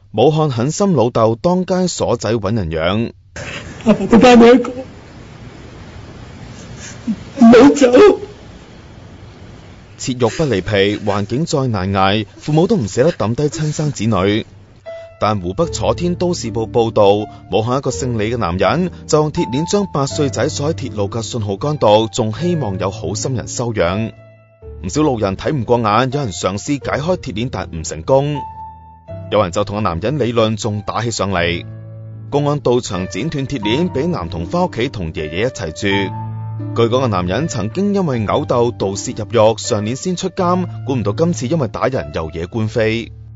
武漢狠心老豆當街鎖仔搵人養， 阿爸都單你一個，唔好走。 切肉不離皮，環境再難捱，父母都唔捨得抌低親生子女。但湖北楚天都市報報道，武漢一個姓李嘅男人就用鐵鏈將8歲仔鎖喺鐵路嘅信號桿度，仲希望有好心人收養。唔少路人睇唔過眼，有人嘗試解開鐵鏈但唔成功，有人就同個男人理論，仲打起上嚟。公安到場剪斷鐵鏈，俾男童翻屋企同爺爺一齊住。據講個男人曾經因為毆鬥、盜竊入獄，上年先出監，估唔到今次因為打人又惹官非。